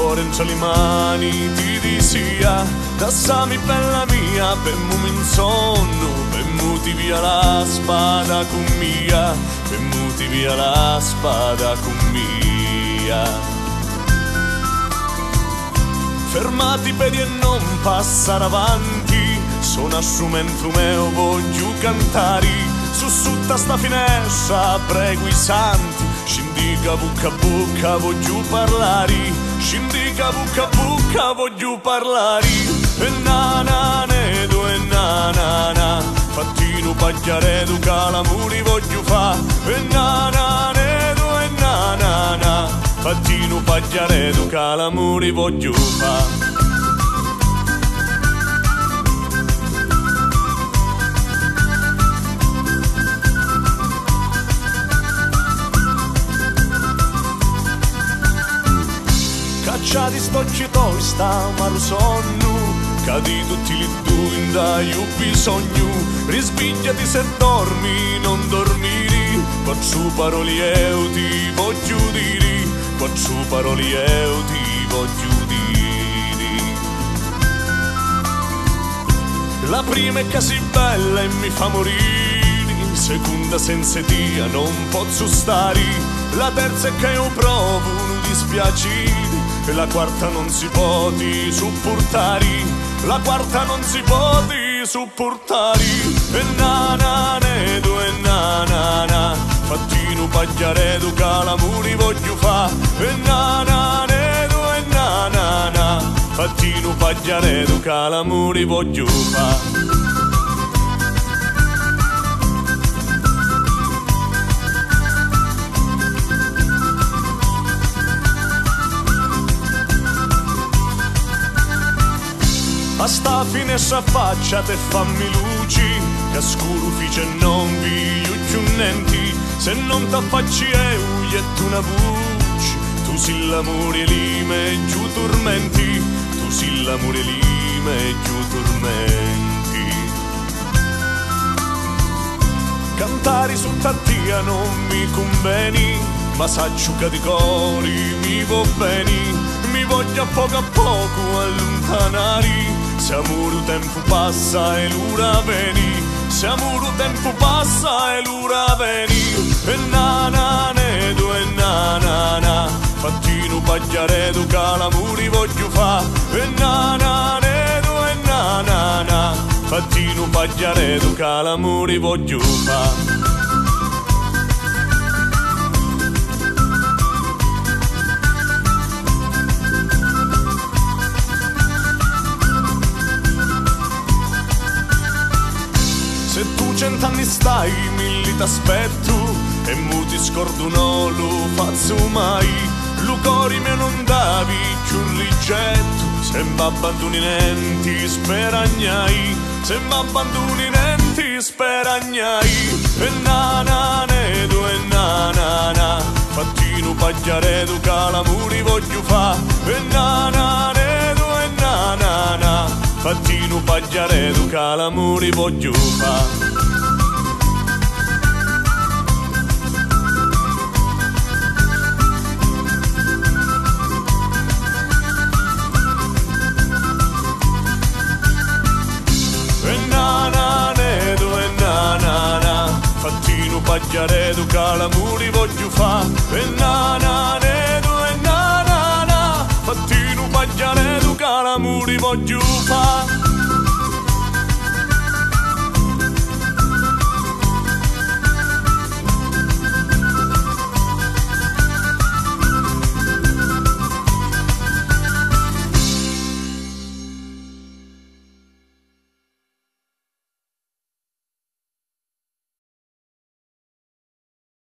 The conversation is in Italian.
cuore entre le mani ti disia, dassami bella mia, bemmu in sonno, bemmuti via la spada con mia, bemmuti via la spada con mia. Fermati i piedi e non passare avanti, sono strumento mio, voglio cantare. Su sutta sta finestra prego i santi, scindica bucca a bucca voglio parlare, scindica bucca a bucca voglio parlare. E na na ne do e na na na, fattino pagliaredo che l'amore voglio fa. E na na ne do e na na na, fattino pagliaredo che l'amore voglio fa. Cacciati sto gitoi sta amaro sonno, cadi tutti li due da io bisogno, risbigliati se dormi non dormiri, quattro parole io ti voglio dire, quattro parole io ti voglio dire. La prima è così bella e mi fa morire, seconda senza dia non posso stare, la terza è che io provo un dispiacere, e la quarta non si può di supportare, la quarta non si può di supportare. E na na ne do e na na na, fattino pagliaredo che l'amore voglio fa. E na na ne do e na na na, fattino pagliaredo che l'amore voglio fa. A sta finestra faccia te fammi luci, che scuro fice non vi più nenti, se non t'affacci io e tu una voce, tu si l'amore lì me giù tormenti, tu si l'amore lì me giù tormenti. Cantare su tattia non mi conveni, ma saggio che di cori mi va bene, mi voglio a poco allontanare. Se amore tempo passa e l'ora veni, se amore tempo passa e l'ora veni. E na na ne do e na na na, fattino pagliaredo che l'amore voglio fa. E na na ne do e na na na, fattino pagliaredo che l'amore voglio fa. Se tu 100 anni stai, 1000 t'aspetto, e mu ti scordo non lo faccio mai. Lu cori mio non davi più rigetto, se m'abbandoni nenti speragnai, se m'abbandoni nenti speragnai. E na na ne do e na na na, fattino pagliaredo che l'amore voglio fa. E na na ne do e na na na, fattino pagliaredo che l'amore voglio fa. E na na ne do e na na na, fattino pagliaredo che l'amore voglio fa.